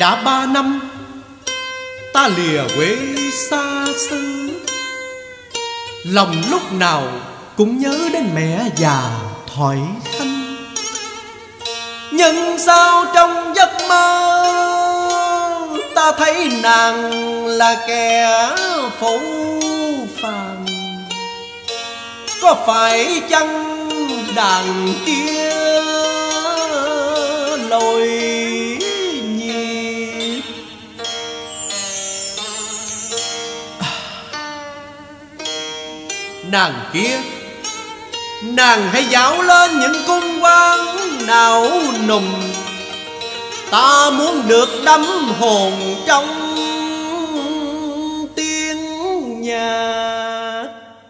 Đã 3 năm ta lìa quê xa xứ, lòng lúc nào cũng nhớ đến mẹ già thoại khanh. Nhưng sao trong giấc mơ ta thấy nàng là kẻ phũ phàng. Có phải chăng đàn kia lối nhịp? Nàng kia, nàng hãy dạo lên những cung quan nào nùng. Ta muốn được đắm hồn trong tiếng nhạc.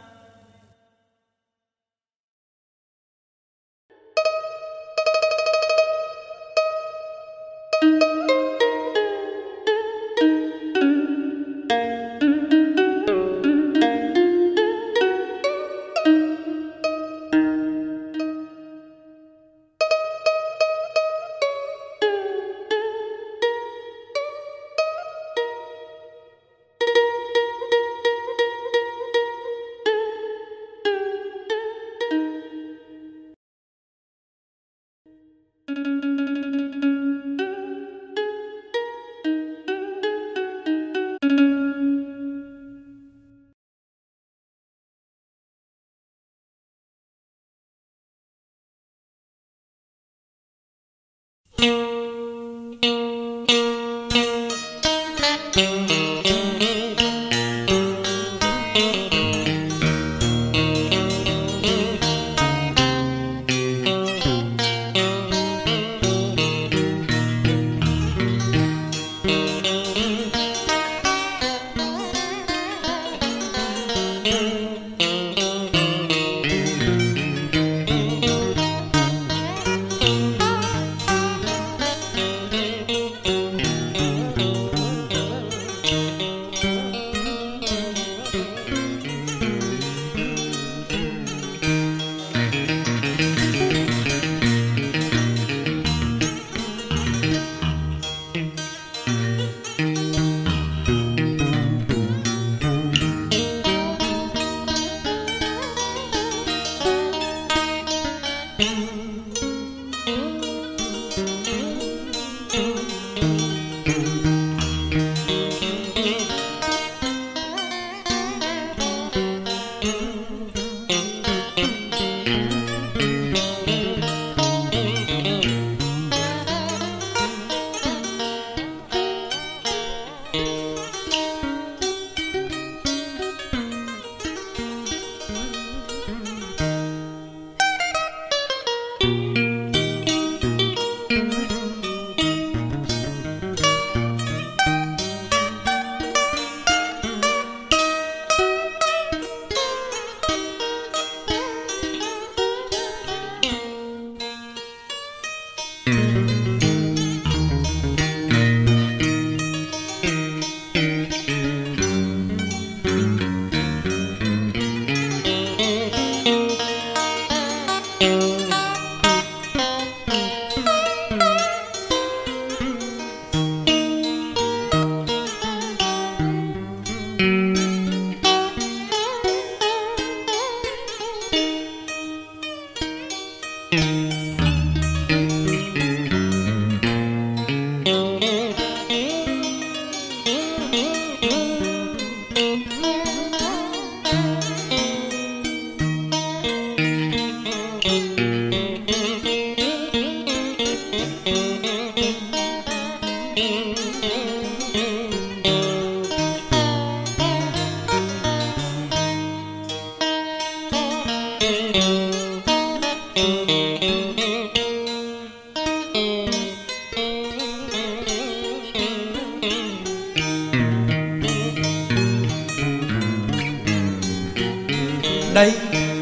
Đây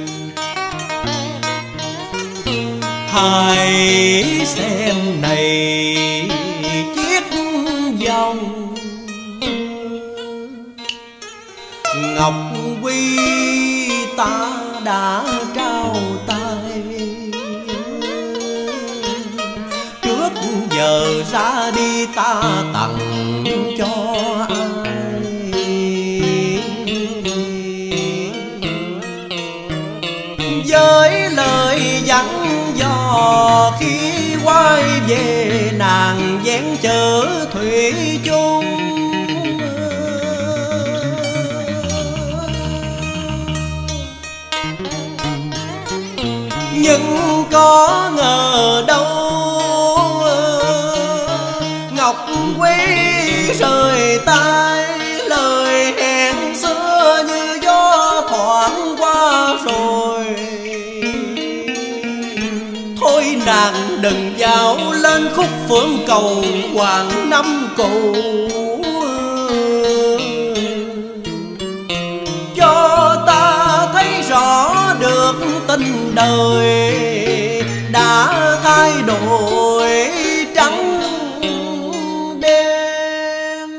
hãy xem này chiếc vòng ngọc quy ta đã trao tay, trước giờ ra đi ta tặng cho ai. Với lời dặn dò khi quay về nàng vén chở thủy chung, nhưng có ngờ đâu ngọc quý rời tay, lời hẹn xưa như gió thoảng qua rồi. Thôi nàng đừng dạo lên khúc phượng cầu hoàng năm cũ, cho ta thấy rõ được tình đời đã thay đổi trắng đen.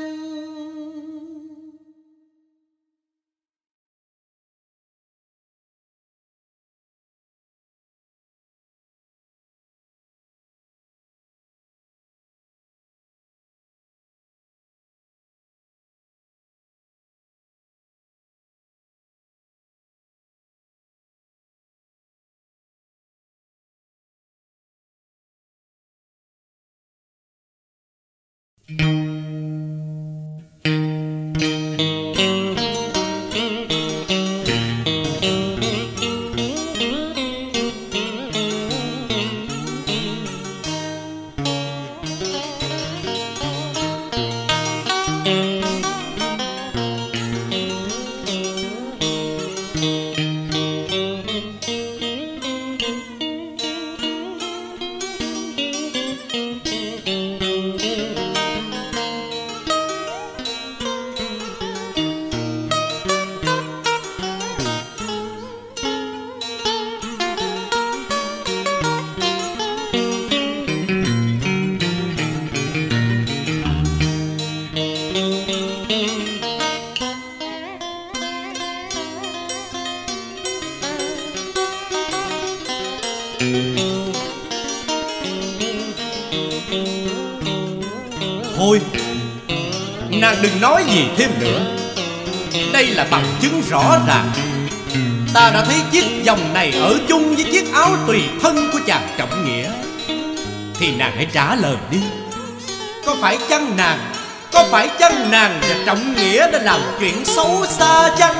Thôi, nàng đừng nói gì thêm nữa. Đây là bằng chứng rõ ràng. Ta đã thấy chiếc vòng này ở chung với chiếc áo tùy thân của chàng Trọng Nghĩa. Thì nàng hãy trả lời đi. Có phải chăng nàng và Trọng Nghĩa đã làm chuyện xấu xa chăng?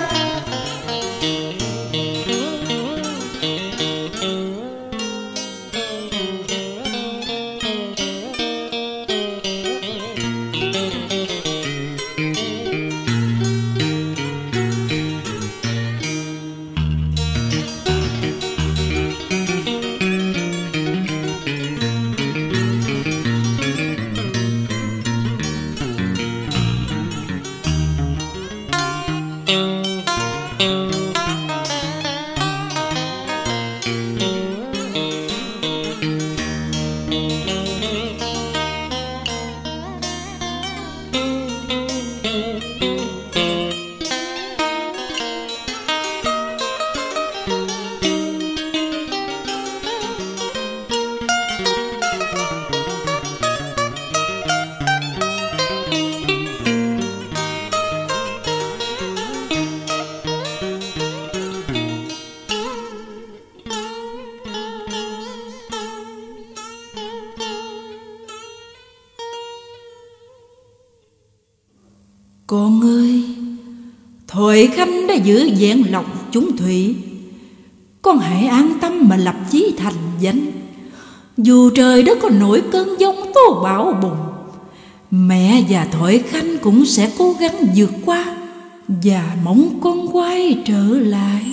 Con ơi, Thoại Khanh đã giữ vẹn lòng chúng thủy. Con hãy an tâm mà lập chí thành danh. Dù trời đất có nổi cơn giông tố bão bùng, mẹ và Thoại Khanh cũng sẽ cố gắng vượt qua và mong con quay trở lại.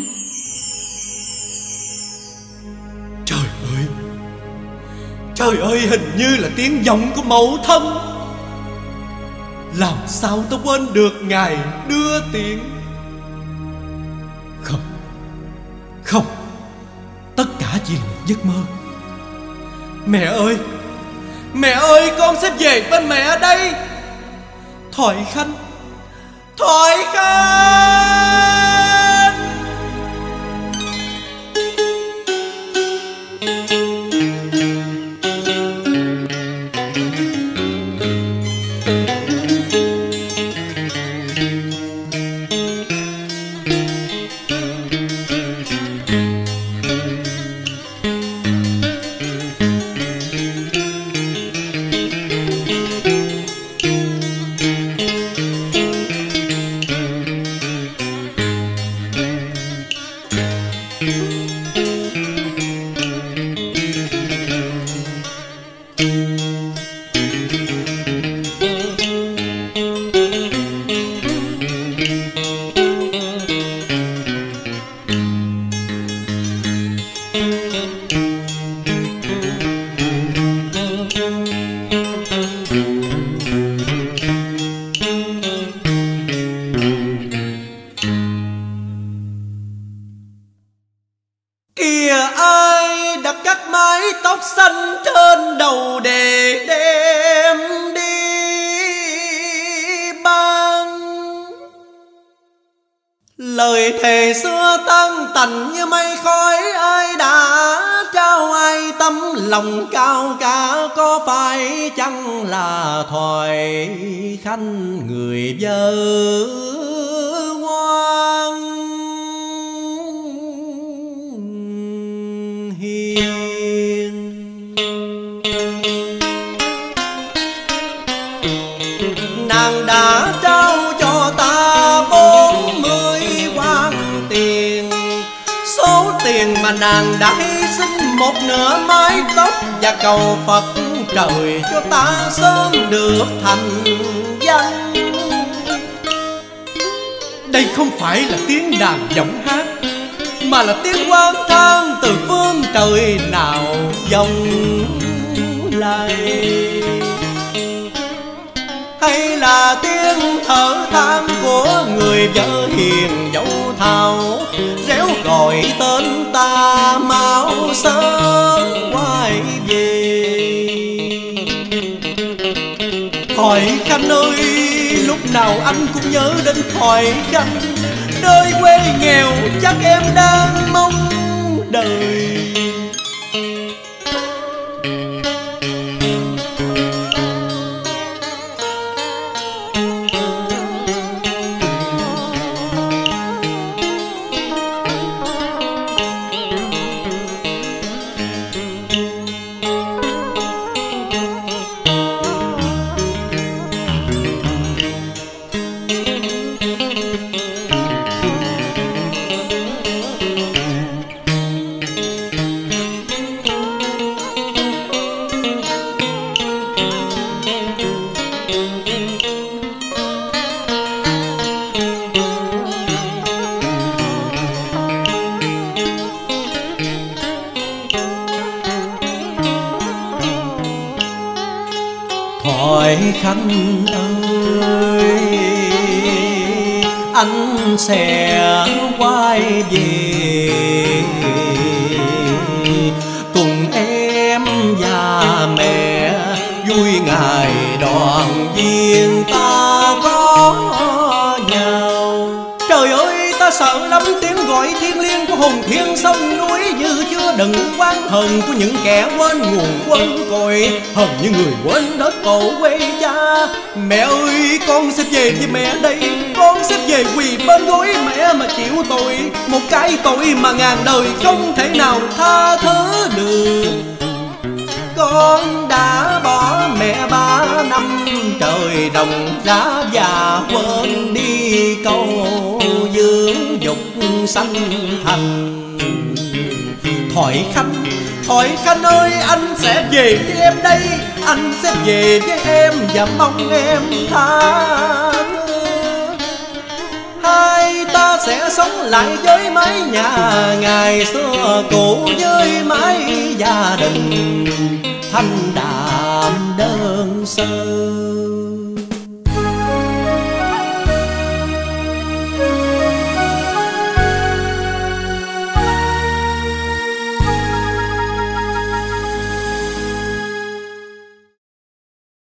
Trời ơi, hình như là tiếng vọng của mẫu thân. Làm sao tôi quên được ngài đưa tiền? Không, tất cả chỉ là một giấc mơ. Mẹ ơi, con sẽ về bên mẹ đây. Thoại Khanh. Lời thề xưa tan tành như mây khói, ai đã trao ai tấm lòng cao cả, có phải chăng là Thoại Khanh người vợ ngoan hiền. Nàng đã trao cho ta 40 quan tiền, số tiền mà nàng đã hy sinh một nửa mái tóc, và cầu Phật trời cho ta sớm được thành danh. Đây không phải là tiếng đàn giọng hát, mà là tiếng oán than từ phương trời nào vọng lại, hay là tiếng thở than của người vợ hiền dẫu thảo, réo gọi tên ta mau sớm quay về. Thoại Khanh ơi, lúc nào anh cũng nhớ đến Thoại Khanh, nơi quê nghèo chắc em đang mong đời. Thoại Khanh ơi, anh sẽ quay về cùng em và mẹ, vui ngày đoàn viên ta có nhau. Trời ơi, ta sợ lắm tiếng gọi thiêng liêng của hồn thiên sông núi, như chưa đựng oán hờn của những kẻ quên nguồn quên cội, hờn như người quên đất tổ quê cha. Mẹ ơi, con sẽ về với mẹ đây, con sẽ về quỳ bên gối mẹ mà chịu tội, một cái tội mà ngàn đời không thể nào tha thứ được. Con đã bỏ mẹ 3 năm trời ròng rã, và quên đi câu dưỡng dục sanh thành. Thoại Khanh, Thoại Khanh ơi, anh sẽ về với em đây, anh sẽ về với em và mong em tha thứ. Hai ta sẽ sống lại với mái nhà ngày xưa cũ, với mái gia đình thanh đạm đơn sơ.